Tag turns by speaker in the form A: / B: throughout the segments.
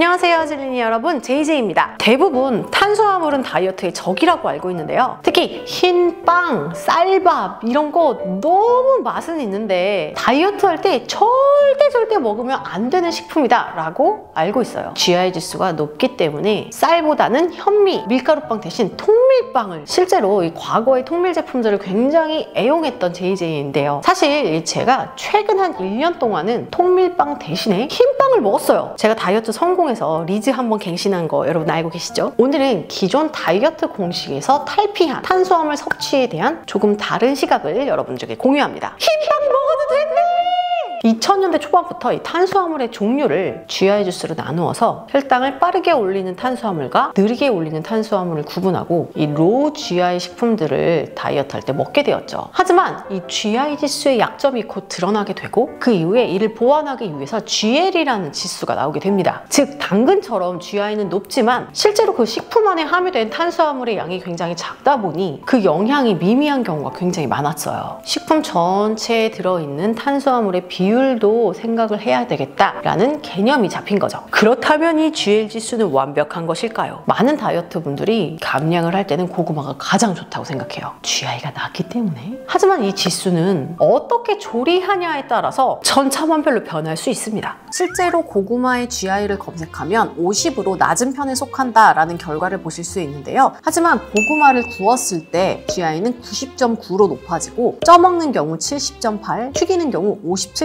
A: 안녕하세요 젤리니 여러분, JJ입니다. 대부분 탄수화물은 다이어트의 적이라고 알고 있는데요. 특히 흰 빵, 쌀밥 이런 거 너무 맛은 있는데 다이어트 할 때 절대 먹으면 안 되는 식품이다 라고 알고 있어요. GI 지수가 높기 때문에 쌀보다는 현미, 밀가루빵 대신 통밀빵을, 실제로 이 과거의 통밀 제품들을 굉장히 애용했던 JJ인데요. 사실 제가 최근 한 1년 동안은 통밀빵 대신에 흰빵을 먹었어요. 제가 다이어트 성공해서 리즈 한번 갱신한 거 여러분 알고 계시죠? 오늘은 기존 다이어트 공식에서 탈피한 탄수화물 섭취에 대한 조금 다른 시각을 여러분들에게 공유합니다. 흰빵 먹어도 된대! 2000년대 초반부터 이 탄수화물의 종류를 GI 지수로 나누어서 혈당을 빠르게 올리는 탄수화물과 느리게 올리는 탄수화물을 구분하고 이 로우 GI 식품들을 다이어트 할 때 먹게 되었죠. 하지만 이 GI 지수의 약점이 곧 드러나게 되고 그 이후에 이를 보완하기 위해서 GL이라는 지수가 나오게 됩니다. 즉 당근처럼 GI는 높지만 실제로 그 식품 안에 함유된 탄수화물의 양이 굉장히 작다 보니 그 영향이 미미한 경우가 굉장히 많았어요. 식품 전체에 들어있는 탄수화물의 비율도 생각을 해야 되겠다라는 개념이 잡힌 거죠. 그렇다면 이 GL 지수는 완벽한 것일까요? 많은 다이어트 분들이 감량을 할 때는 고구마가 가장 좋다고 생각해요. GI가 낮기 때문에. 하지만 이 지수는 어떻게 조리하냐에 따라서 천차만별로 변할 수 있습니다. 실제로 고구마의 GI를 검색하면 50으로 낮은 편에 속한다라는 결과를 보실 수 있는데요. 하지만 고구마를 구웠을 때 GI는 90.9로 높아지고 쪄먹는 경우 70.8, 튀기는 경우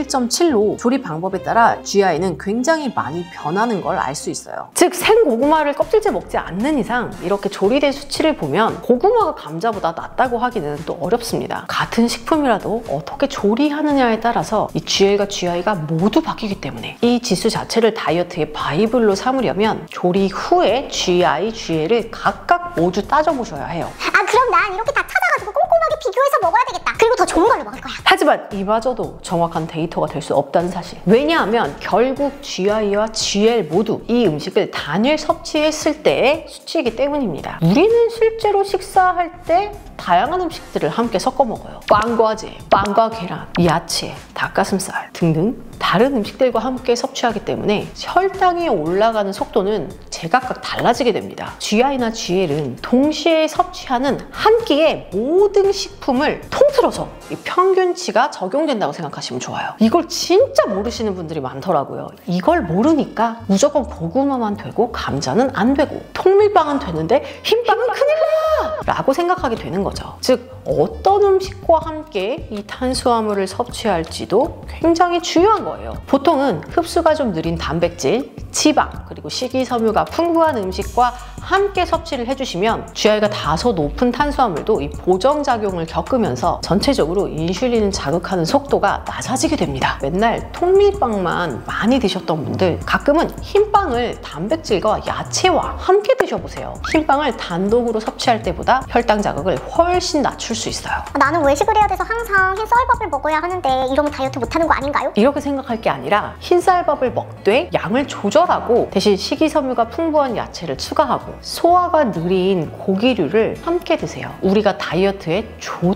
A: 57.7로 조리 방법에 따라 GI는 굉장히 많이 변하는 걸 알 수 있어요. 즉 생고구마를 껍질째 먹지 않는 이상 이렇게 조리된 수치를 보면 고구마가 감자보다 낫다고 하기는 또 어렵습니다. 같은 식품이라도 어떻게 조리하느냐에 따라서 이 GL과 GI가 모두 바뀌기 때문에 이 지수 자체를 다이어트의 바이블로 삼으려면 조리 후에 GI, GL을 각각 모두 따져보셔야 해요.
B: 그럼 난 이렇게 다 찾아가지고 꼼꼼하게 비교해서 먹어야 되겠다. 그리고 더 좋은 걸로 먹을 거야.
A: 하지만 이마저도 정확한 데이터가 될 수 없다는 사실. 왜냐하면 결국 GI와 GL 모두 이 음식을 단일 섭취했을 때의 수치이기 때문입니다. 우리는 실제로 식사할 때 다양한 음식들을 함께 섞어 먹어요. 빵과 잼, 빵과 계란, 야채, 닭가슴살 등등 다른 음식들과 함께 섭취하기 때문에 혈당이 올라가는 속도는 제각각 달라지게 됩니다. GI나 GL은 동시에 섭취하는 한 끼의 모든 식품을 통틀어서 이 평균치가 적용된다고 생각하시면 좋아요. 이걸 진짜 모르시는 분들이 많더라고요. 이걸 모르니까 무조건 고구마만 되고 감자는 안 되고 통밀빵은 되는데 흰빵은 큰일 나! 라고 생각하게 되는 거죠. 즉 어떤 음식과 함께 이 탄수화물을 섭취할지도 굉장히 중요한 거예요. 보통은 흡수가 좀 느린 단백질, 지방, 그리고 식이섬유가 풍부한 음식과 함께 섭취를 해주시면 GI가 다소 높은 탄수화물도 이 보정작용을 겪으면서 전체적으로 인슐린을 자극하는 속도가 낮아지게 됩니다. 맨날 통밀빵만 많이 드셨던 분들 가끔은 흰빵을 단백질과 야채와 함께 드셔보세요. 흰빵을 단독으로 섭취할 때보다 혈당 자극을 훨씬 낮출 수 있어요.
B: 나는 외식을 해야 돼서 항상 흰쌀밥을 먹어야 하는데 이러면 다이어트 못하는 거 아닌가요?
A: 이렇게 생각할 게 아니라 흰쌀밥을 먹되 양을 조절하고 대신 식이섬유가 풍부한 야채를 추가하고 소화가 느린 고기류를 함께 드세요. 우리가 다이어트에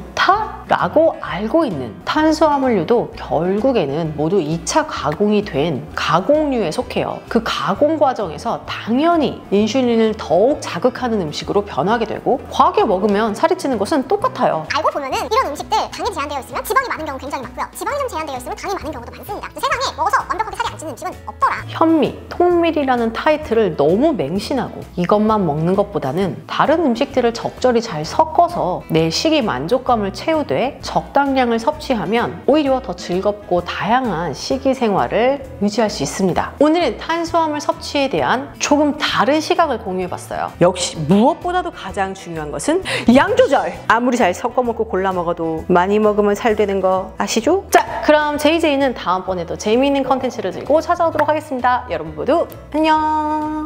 A: 좋다라고 알고 있는 탄수화물류도 결국에는 모두 2차 가공이 된 가공류에 속해요. 그 가공 과정에서 당연히 인슐린을 더욱 자극하는 음식으로 변하게 되고 과하게 먹으면 살이 찌는 것은 똑같아요.
B: 알고 보면은 이런 음식들 당이 제한되어 있으면 지방이 많은 경우 굉장히 많고요. 지방이 좀 제한되어 있으면 당이 많은 경우도 많습니다. 세상에 먹어서 완벽하게 살이 안 찌는 음식은 없더라.
A: 현미, 통밀이라는 타이틀을 너무 맹신하고 이것만 먹는 것보다는 다른 음식들을 적절히 잘 섞어서 내 식이 만족감을 채우되 적당량을 섭취하면 오히려 더 즐겁고 다양한 식이 생활을 유지할 수 있습니다. 오늘은 탄수화물 섭취에 대한 조금 다른 시각을 공유해봤어요. 역시 무엇보다도 가장 중요한 것은 양 조절! 아무리 잘 섞어 먹고 골라 먹어도 많이 먹으면 살 되는 거 아시죠? 자, 그럼 JJ는 다음번에 더 재미있는 컨텐츠를 들고 찾아오도록 하겠습니다. 여러분 모두 안녕!